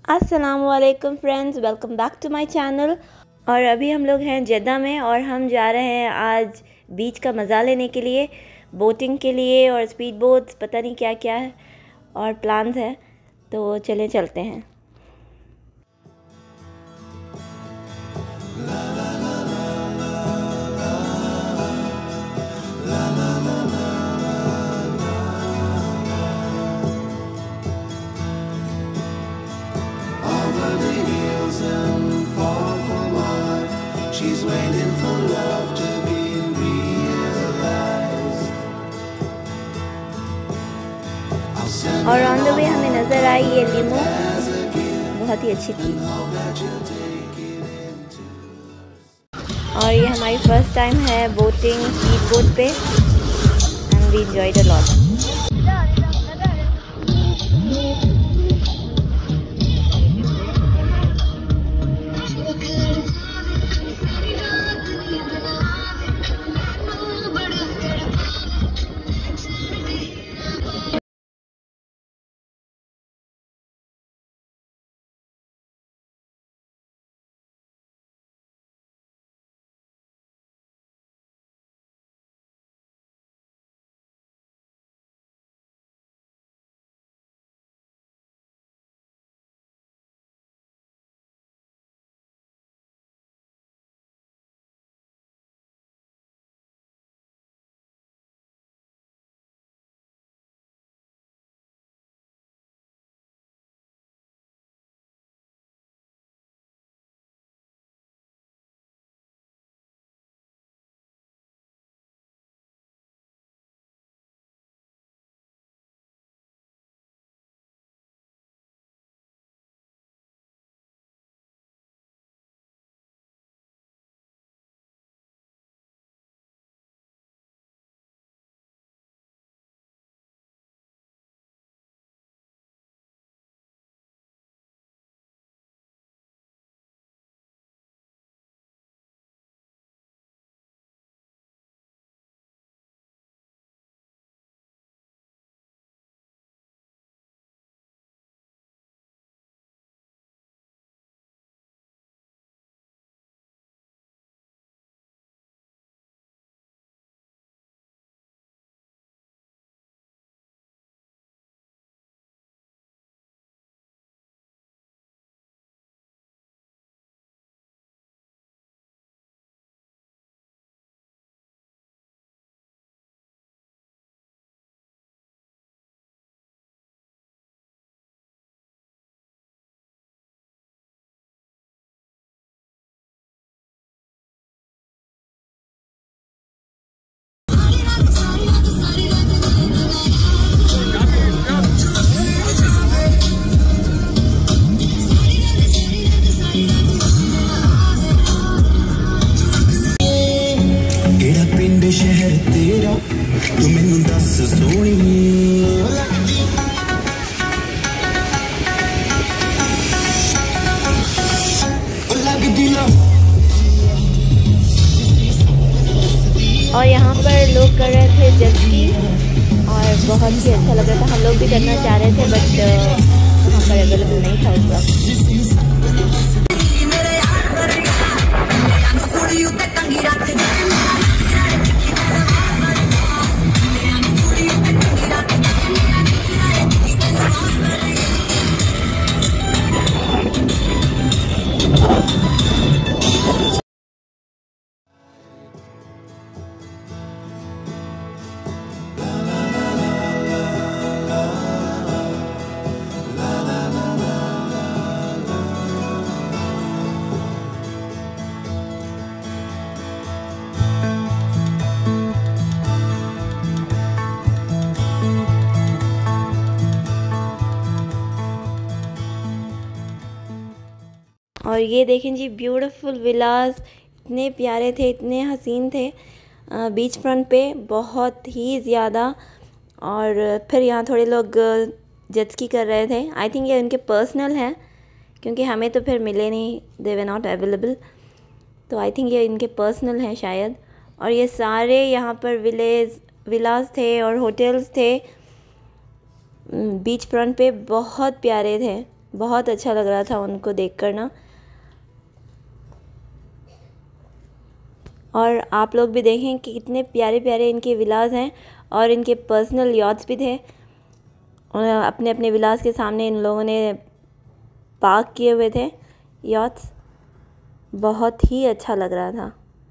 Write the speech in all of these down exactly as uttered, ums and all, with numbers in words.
अस्सलामुअलैकुम friends, welcome back to my channel. और अभी हम लोग हैं जेद्दा में और हम जा रहे हैं आज बीच का मज़ा लेने के लिए, बोटिंग के लिए और स्पीड बोट्स, पता नहीं क्या क्या है और प्लान्स हैं, तो चलें चलते हैं। She's waiting for love to be realized. और ऑन द वे हमें नज़र आई ये लिमो, बहुत ही अच्छी थी। और ये हमारी फर्स्ट टाइम है बोटिंग स्पीड बोट पे and we enjoyed a lot. शहर तेरा तू मैनू दस सोनी और यहाँ पर लोग कर रहे थे जेट स्की और बहुत ही अच्छा लग रहा था। हम लोग भी करना चाह रहे थे बट वहाँ पर अवेलेबल नहीं था उस वक्त। और ये देखें जी, ब्यूटीफुल विलास, इतने प्यारे थे, इतने हसीन थे बीच फ्रंट पे, बहुत ही ज़्यादा। और फिर यहाँ थोड़े लोग जेट स्की कर रहे थे। आई थिंक ये उनके पर्सनल हैं क्योंकि हमें तो फिर मिले नहीं, दे वर नॉट अवेलेबल, तो आई थिंक ये इनके पर्सनल हैं शायद। और ये सारे यहाँ पर विलेज विलास थे और होटल्स थे बीच फ्रंट पे, बहुत प्यारे थे, बहुत अच्छा लग रहा था उनको देखकर ना। और आप लोग भी देखें कि कितने प्यारे प्यारे इनके विलास हैं और इनके पर्सनल यॉट्स भी थे। और अपने अपने विलास के सामने इन लोगों ने पार्क किए हुए थे यॉट्स। बहुत ही अच्छा लग रहा था।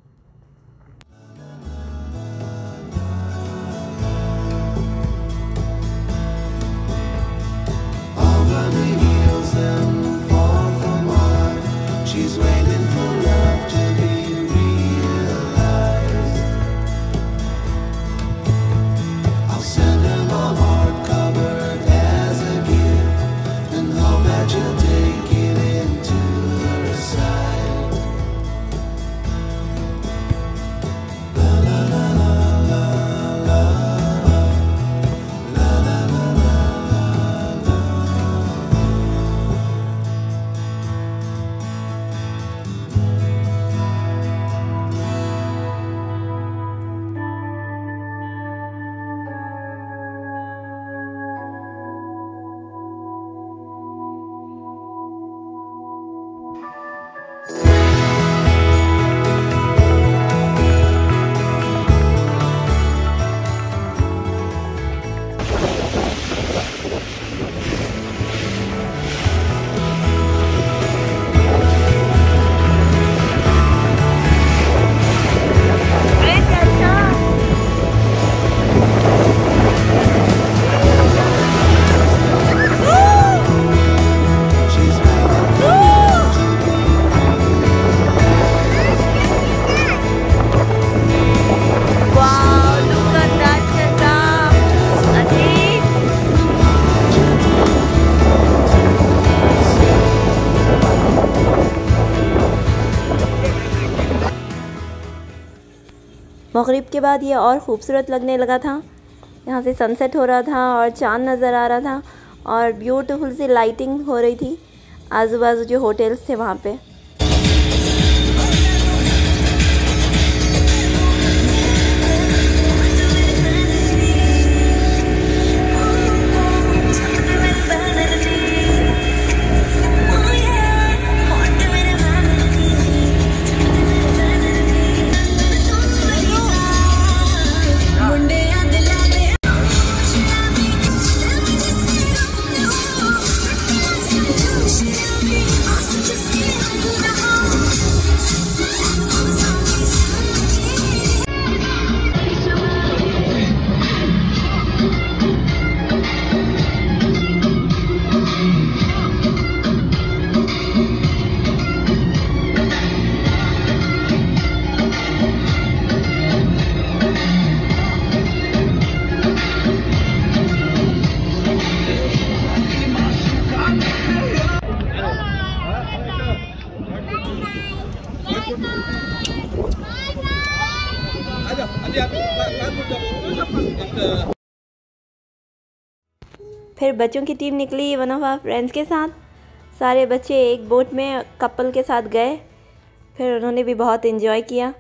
मगरिब के बाद ये और ख़ूबसूरत लगने लगा था। यहाँ से सनसेट हो रहा था और चाँद नज़र आ रहा था और ब्यूटीफुल सी लाइटिंग हो रही थी। आजू बाजू जो होटल्स थे वहाँ पे। फिर बच्चों की टीम निकली वन ऑफ आवर फ्रेंड्स के साथ। सारे बच्चे एक बोट में कपल के साथ गए। फिर उन्होंने भी बहुत एंजॉय किया।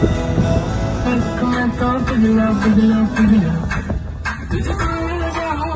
Pick it up, pick it up, pick it up.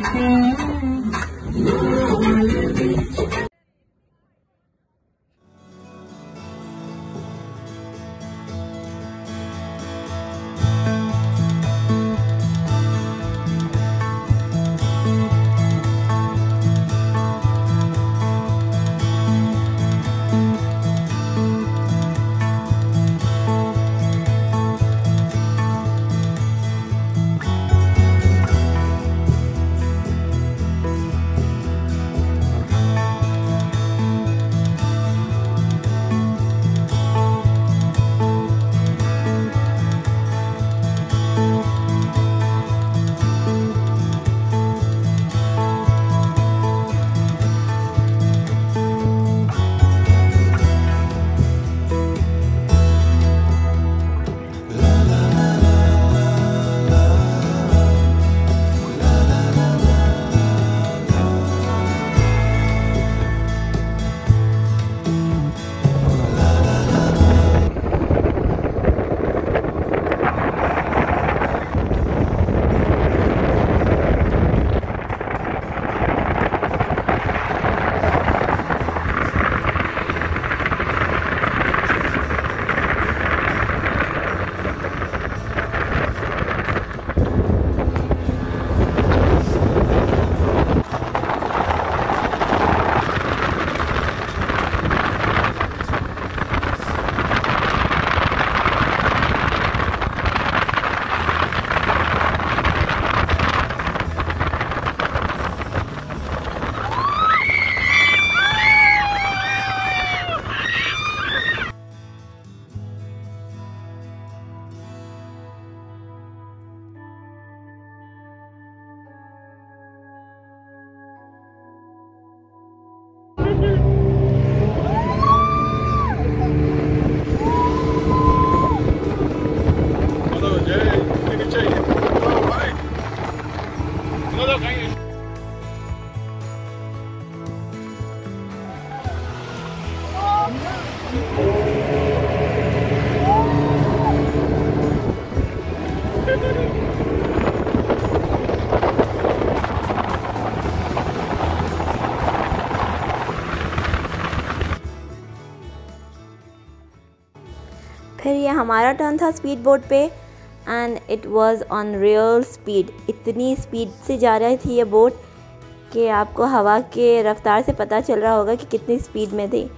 फिर ये हमारा टर्न था स्पीड बोट पे and it was on real speed. इतनी स्पीड से जा रही थी ये बोट कि आपको हवा के रफ्तार से पता चल रहा होगा कि कितनी स्पीड में थी,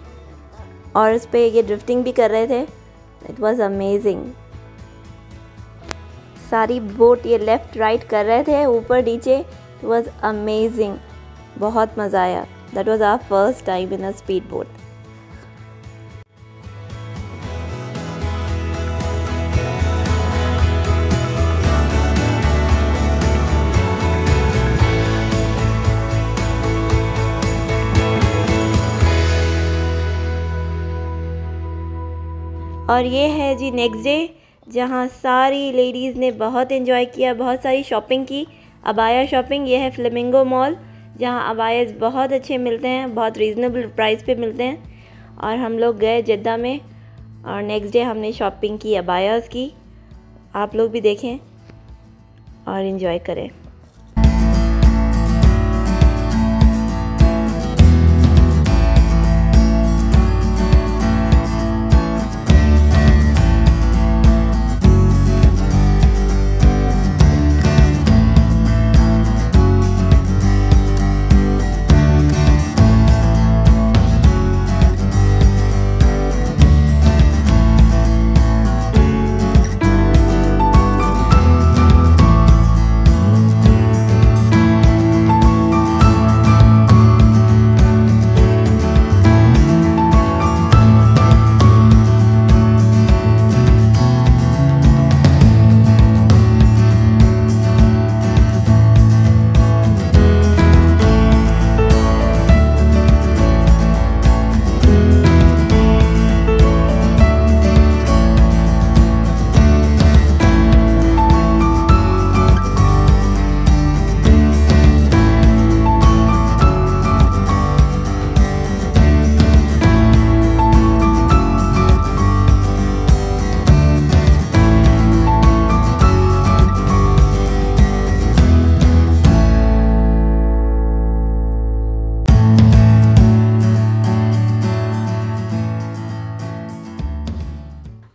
और उस पर ये ड्रिफ्टिंग भी कर रहे थे। It was amazing. सारी बोट ये लेफ़्ट राइट कर रहे थे, ऊपर नीचे। इट वाज अमेजिंग, बहुत मज़ा आया। That was our first time in a speed boat. और ये है जी नेक्स्ट डे, जहाँ सारी लेडीज़ ने बहुत एंजॉय किया, बहुत सारी शॉपिंग की। अबाया शॉपिंग। ये है फ्लेमिंगो मॉल, जहाँ अबायास बहुत अच्छे मिलते हैं, बहुत रीज़नेबल प्राइस पे मिलते हैं। और हम लोग गए जिद्दा में और नेक्स्ट डे हमने शॉपिंग की अबायास की। आप लोग भी देखें और एंजॉय करें।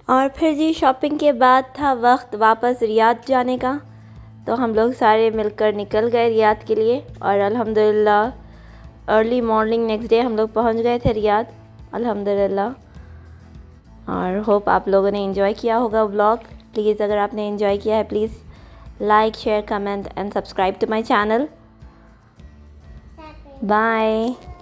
और फिर जी शॉपिंग के बाद था वक्त वापस रियाद जाने का, तो हम लोग सारे मिलकर निकल गए रियाद के लिए। और अल्हम्दुलिल्लाह अर्ली मॉर्निंग नेक्स्ट डे हम लोग पहुंच गए थे रियाद अल्हम्दुलिल्लाह। और होप आप लोगों ने एंजॉय किया होगा व्लॉग। प्लीज़ अगर आपने एंजॉय किया है please like share comment and subscribe to my channel. Bye.